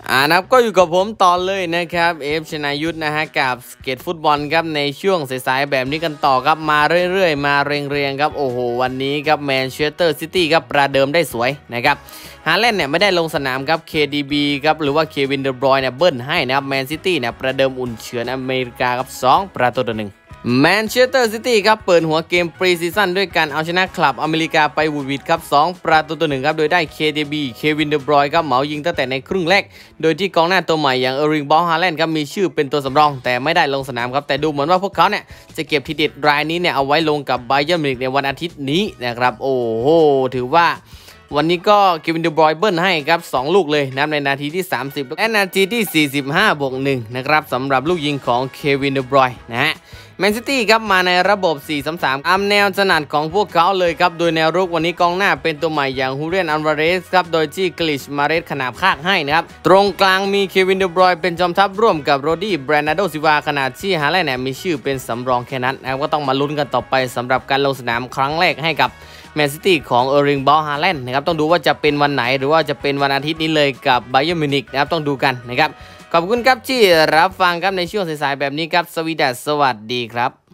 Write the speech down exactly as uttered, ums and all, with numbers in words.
อ่านะครับก็อยู่กับผมตอนเลยนะครับเอฟชนายุทธนะฮะกับสเก็ตฟุตบอลครับในช่วงสายๆแบบนี้กันต่อครับมาเรื่อยๆมาเรียงๆครับโอ้โหวันนี้ครับแมนเชสเตอร์ซิตี้ครับประเดิมได้สวยนะครับฮาแลนด์เนี่ยไม่ได้ลงสนามครับ เค ดี บี ครับหรือว่าเควินเดอร์บรอยน์เนี่ยเบิ้ลให้นะครับแมนซิตี้เนี่ยประเดิมอุ่นเฉือนอเมริกาครับสองประตูต่อหนึ่งแมนเชสเตอร์ซิตี้ครับเปิดหัวเกมปรีซีซั่นด้วยการเอาชนะคลับอเมริกาไปวูดวิดครับสองประตูต่อหนึ่งครับโดยได้ เค ดี บี เควินเดอร์บรอยน์ครับเหมายิงตั้งแต่ในครึ่งแรกโดยที่กองหน้าตัวใหม่อย่างเออริงบอลฮาแลนด์ครับมีชื่อเป็นตัวสำรองแต่ไม่ได้ลงสนามครับแต่ดูเหมือนว่าพวกเขาเนี่ยจะเก็บทีเด็ดรายนี้เนี่ยเอาไว้ลงกับไบเยิร์นมิวนิกในวันอาทิตย์นี้นะครับโอ้โหถือว่าวันนี้ก็เควินเดอร์บรอยน์เบิ้ลให้ครับสองลูกเลยนะในนาทีที่สามสิบและนาทีที่สี่สิบห้าบวกหนึ่งนะครับสำหรับลูกยิงของเควินเดอร์บรอยน์นะฮะแมนซิตี้ครับมาในระบบ สี่ สาม สาม ตามแนวถนัดของพวกเขาเลยครับโดยแนวรุกวันนี้กองหน้าเป็นตัวใหม่อย่างฮูเรียนอัลวาเรสครับโดยที่กลิชมาเรสขนาบข้างให้นะครับตรงกลางมีเควินเดอร์บรอยน์เป็นจอมทัพร่วมกับโรดี้แบรนาโดซิวาขนาดที่ฮาแลนด์เนี่ยมีชื่อเป็นสำรองแค่นั้นนะครับก็ต้องมาลุ้นกันต่อไปสำหรับการลงสนามครั้งแรกให้กับแมนซิตี้ของเออริงบอลฮาแลนด์นะครับต้องดูว่าจะเป็นวันไหนหรือว่าจะเป็นวันอาทิตย์นี้เลยกับไบเยิร์นมิวนิกนะครับต้องดูกันนะครับขอบคุณครับที่รับฟังครับในช่วงสายๆแบบนี้ครับสวีดัสสวัสดีครับ